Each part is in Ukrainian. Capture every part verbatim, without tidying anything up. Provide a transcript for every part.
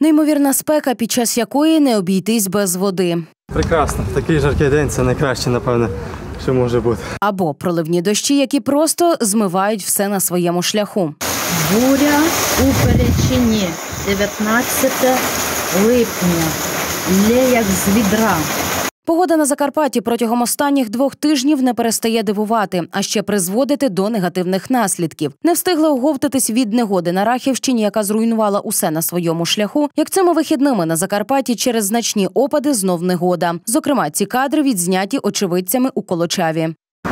Неймовірна спека, під час якої не обійтись без води. Прекрасно. Такий жаркий день – це найкраще, напевне, що може бути. Або проливні дощі, які просто змивають все на своєму шляху. Буря у Перечині, дев'ятнадцяте липня, лє як з відра. Погода на Закарпатті протягом останніх двох тижнів не перестає дивувати, а ще призводити до негативних наслідків. Не встигли оговтатись від негоди на Рахівщині, яка зруйнувала усе на своєму шляху, як цими вихідними на Закарпатті через значні опади знов негода. Зокрема, ці кадри відзняті очевидцями у Колочаві.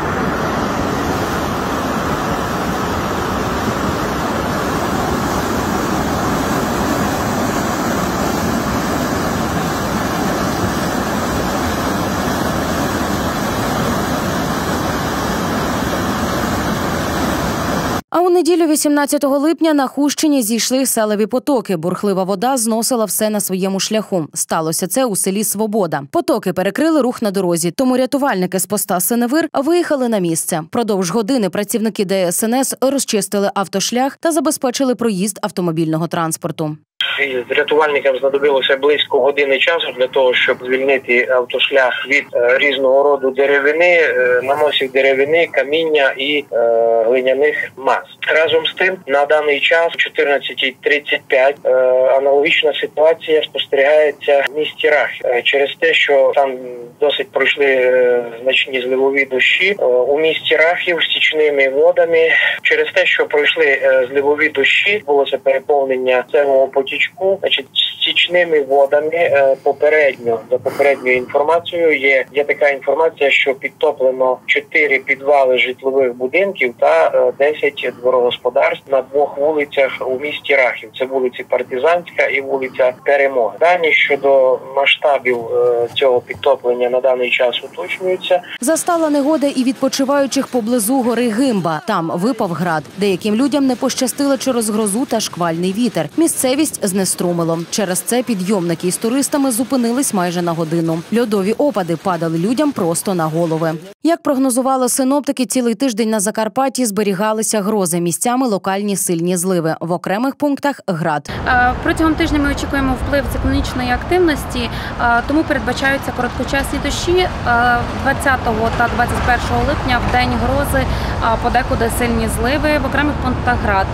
А у неділю вісімнадцятого липня на Хустщині зійшли селеві потоки. Бурхлива вода зносила все на своєму шляху. Сталося це у селі Свобода. Потоки перекрили рух на дорозі, тому рятувальники з поста Синевир виїхали на місце. Продовж години працівники Де Ес Ен Ес розчистили автошлях та забезпечили проїзд автомобільного транспорту. Рятувальникам знадобилося близько години часу для того, щоб звільнити автошлях від е, різного роду деревини, е, наносів деревини, каміння і е, глиняних мас. Разом з тим, на даний час, о чотирнадцятій тридцять п'ять, е, аналогічна ситуація спостерігається в місті Рахів. Е, через те, що там досить пройшли е, значні зливові дощі, е, у місті Рахів стічними водами, через те, що пройшли е, зливові дощі, було це переповнення цього потічку. Значить, стічними водами е, попередньо, за попередньою інформацією, є, є така інформація, що підтоплено чотири підвали житлових будинків та е, десять дворогосподарств на двох вулицях у місті Рахів. Це вулиці Партизанська і вулиця Перемоги. Дані щодо масштабів е, цього підтоплення на даний час уточнюються. Застала негода і відпочиваючих поблизу гори Гимба. Там випав град. Деяким людям не пощастило через грозу та шквальний вітер. Місцевість знеструмило. Через це підйомники із туристами зупинились майже на годину. Льодові опади падали людям просто на голови. Як прогнозували синоптики, цілий тиждень на Закарпатті зберігалися грози, місцями локальні сильні зливи. В окремих пунктах – град. Протягом тижня ми очікуємо вплив циклонічної активності, тому передбачаються короткочасні дощі. двадцятого та двадцять першого липня в день грози подекуди сильні зливи, в окремих пунктах – град.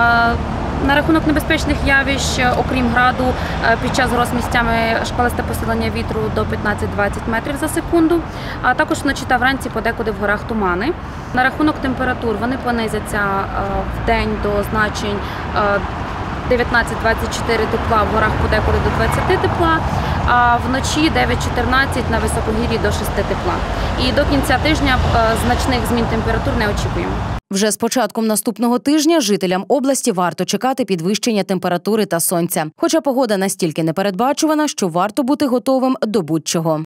На рахунок небезпечних явищ, окрім граду, під час гроз місцями шквалисте посилення вітру до п'ятнадцять-двадцять метрів за секунду, а також вночі та вранці подекуди в горах тумани. На рахунок температур вони понизяться в день до значень дев'ятнадцять-двадцять чотири тепла, в горах подекуди до двадцяти тепла, а вночі дев'ять-чотирнадцять, на високогір'ї до шести тепла. І до кінця тижня значних змін температур не очікуємо. Вже з початком наступного тижня жителям області варто чекати підвищення температури та сонця. Хоча погода настільки непередбачувана, що варто бути готовим до будь-чого.